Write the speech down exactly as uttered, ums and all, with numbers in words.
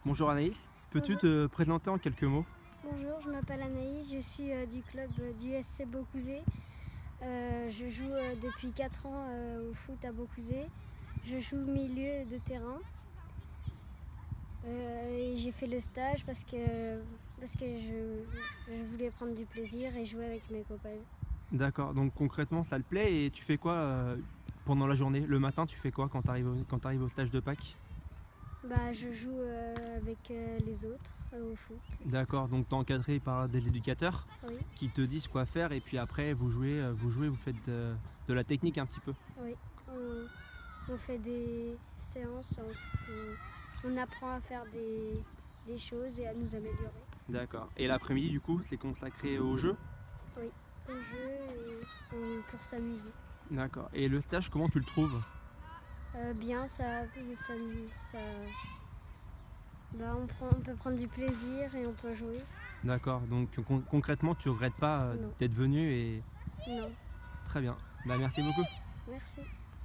Bonjour Anaïs, peux-tu Bonjour. te présenter en quelques mots? Bonjour, je m'appelle Anaïs, je suis euh, du club euh, du S C Beaucouzé. Euh, je joue euh, depuis quatre ans euh, au foot à Beaucouzé. Je joue milieu de terrain. Euh, et j'ai fait le stage parce que, parce que je, je voulais prendre du plaisir et jouer avec mes copains. D'accord, donc concrètement ça te plaît et tu fais quoi euh, pendant la journée? Le matin tu fais quoi quand tu arrives au, quand t'arrives au stage de Pâques? Bah, je joue euh, avec euh, les autres euh, au foot. D'accord, donc tu es encadré par des éducateurs Oui, qui te disent quoi faire et puis après vous jouez, euh, vous jouez, vous faites de, de la technique un petit peu. oui. On, on fait des séances, on, on- on apprend à faire des, des choses et à nous améliorer. D'accord, et l'après-midi du coup c'est consacré au jeu? Oui, au jeu et on- pour s'amuser. D'accord, et le stage comment tu le trouves? Euh, bien, ça, ça, ça- bah, on, prend, on peut prendre du plaisir et on peut jouer. D'accord, donc con- concrètement tu regrettes pas euh, Non, d'être venu et non, très bien, bah merci beaucoup. merci.